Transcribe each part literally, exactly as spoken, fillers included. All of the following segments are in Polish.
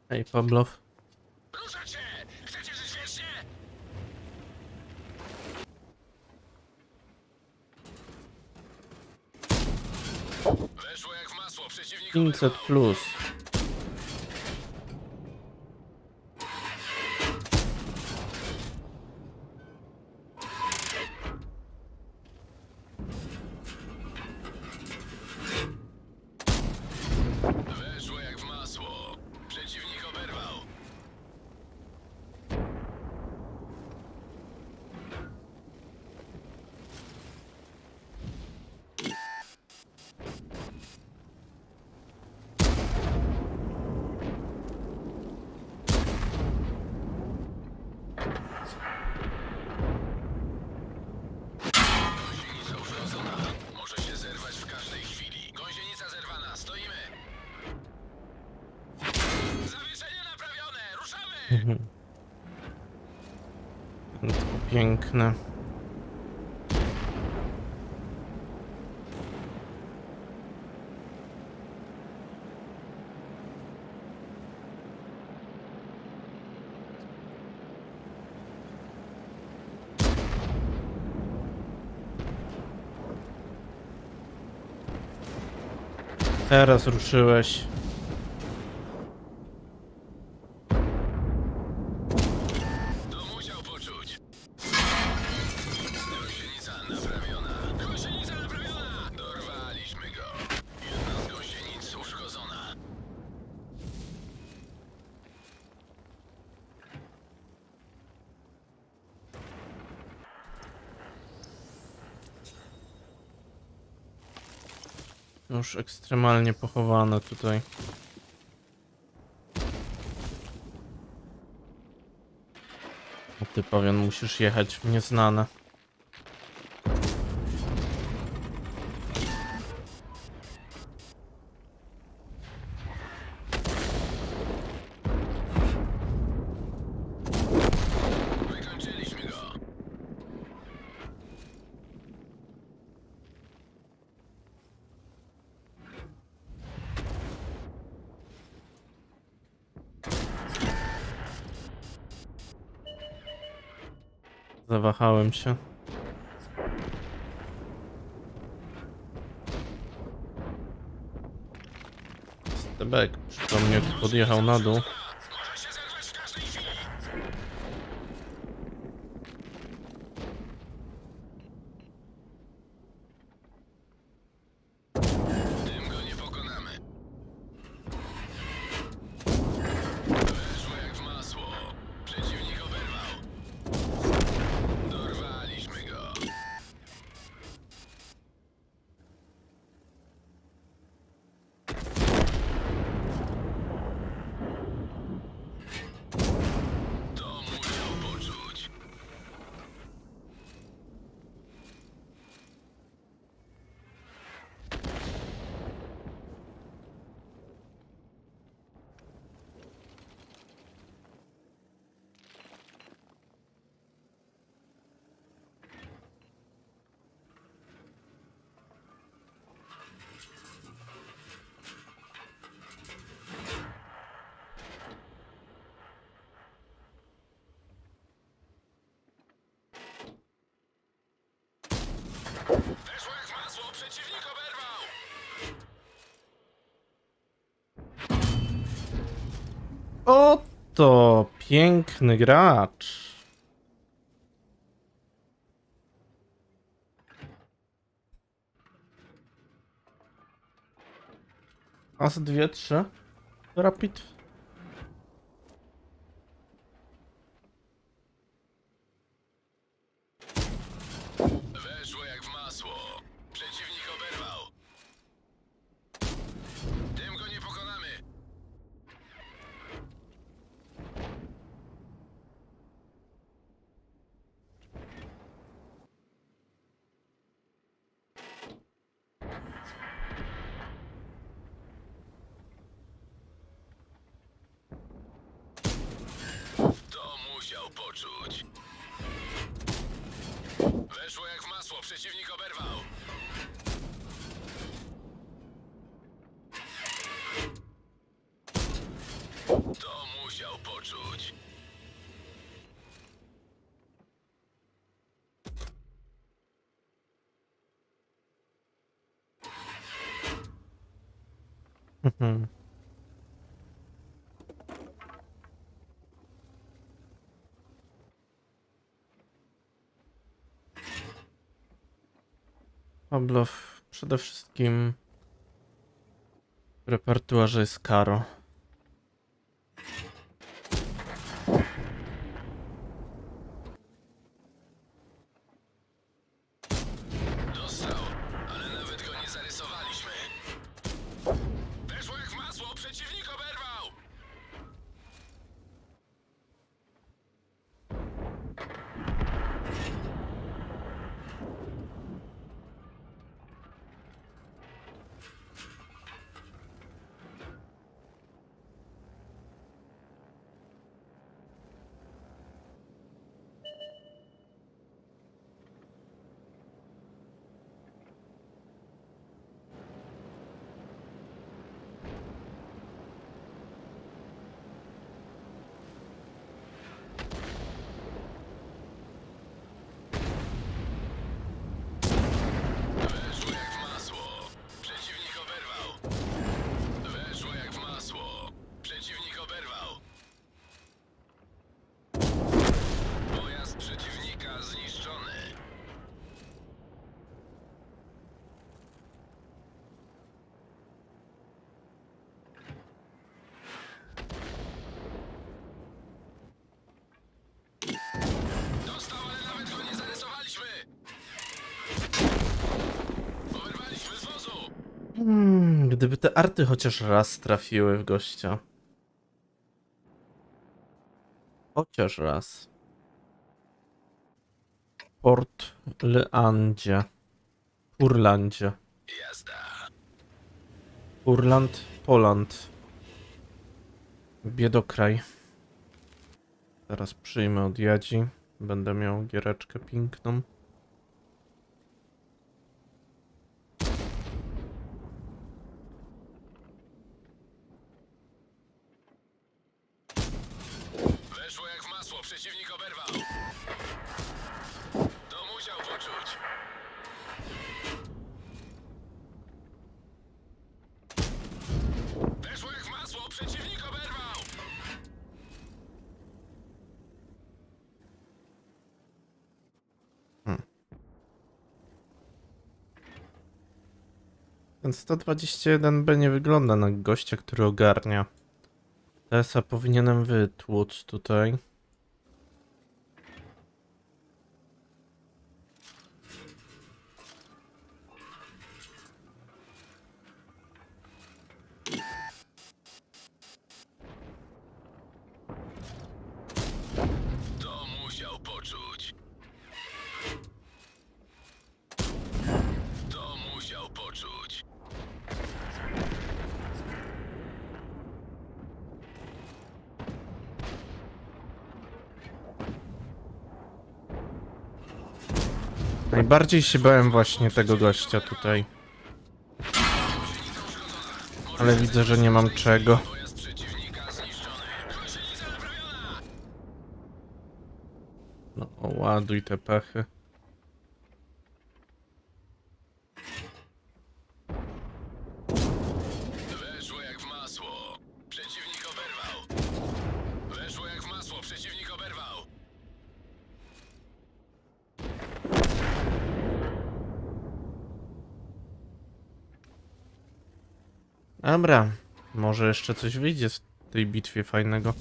Hej, Pablow. Ruszacie! Chcecie żyć wiecznie? Weszło jak w masło, przeciwnik pięćset oberwał. plus. Weszło jak w masło. Przeciwnik oberwał. Gąsienica uszkodzona. Może się zerwać w każdej chwili. Gąsienica zerwana. Stoimy. Zawieszenie naprawione. Ruszamy! To piękne. Teraz ruszyłeś. To musiał poczuć. Gąsienica naprawiona. Gąsienica naprawiona! Dorwaliśmy go. Jedna z gąsienic uszkodzona. Już ekstremalnie pochowane tutaj. O ty pewien musisz jechać w nieznane. Wykończyliśmy go. Zawahałem się. Stebek przytomnie tu podjechał na dół. Może się zerwać w każdej chwili. Tym go nie pokonamy. Weszło jak w masło. Przeciwnik oberwał. Dorwaliśmy go. To musiał poczuć. Weszło jak w masło. Przeciwnik oberwał. Oto piękny gracz. As dwie, trzy. Rapid. Weszło jak w masło. Przeciwnik oberwał. Tym go nie pokonamy. To musiał poczuć. Weszło jak w masło. Przeciwnik oberwał. To musiał poczuć. Mhm. Pablow przede wszystkim w repertuarze jest Karo. Dostał, ale nawet go nie zarysowaliśmy. Weszło jak w masło, przeciwnik oberwał! Weszło jak w masło. Przeciwnik oberwał. Weszło jak w masło. Przeciwnik oberwał. Pojazd przeciwnika zniszczony. Dostał, ale nawet go nie zarysowaliśmy. Oberwaliśmy z wozu. Hmm, gdyby te arty chociaż raz trafiły w gościa. Chociaż raz. Port Leandzie. Purlandzie. Jazda. Purland, Poland. Biedokraj. Teraz przyjmę od Jadzi. Będę miał giereczkę piękną. Weszło jak w masło, przeciwnik oberwał. To musiał poczuć. Weszło jak w masło, przeciwnik oberwał. Ten sto dwadzieścia jeden B nie wygląda na gościa, który ogarnia. T S A powinienem wytłuc tutaj. To musiał poczuć. To musiał poczuć. Najbardziej się bałem właśnie tego gościa tutaj. Ale widzę, że nie mam czego. Pojazd przeciwnika zniszczony. Gąsienica naprawiona. No, ładuj te pechy. Weszło jak w masło. Przeciwnik oberwał. Weszło jak w masło, przeciwnik oberwał. Dobra, może jeszcze coś wyjdzie z tej bitwie fajnego.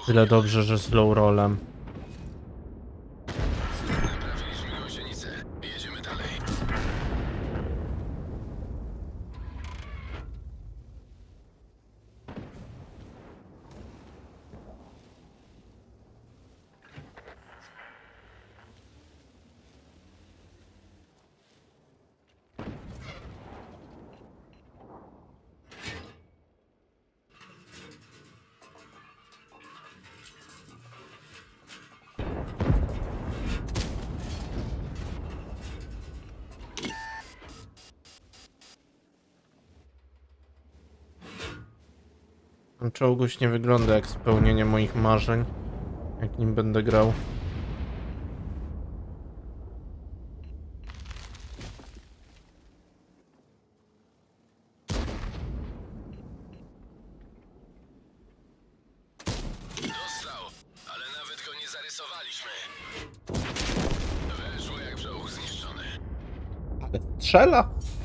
Tyle dobrze, że z low rollem. Naprawiliśmy gąsienicę. Jedziemy dalej. Ten czołguś nie wygląda jak spełnienie moich marzeń, jak nim będę grał. Dostał, ale nawet go nie zarysowaliśmy. Wyszło jak czołg zniszczony. Ale strzela!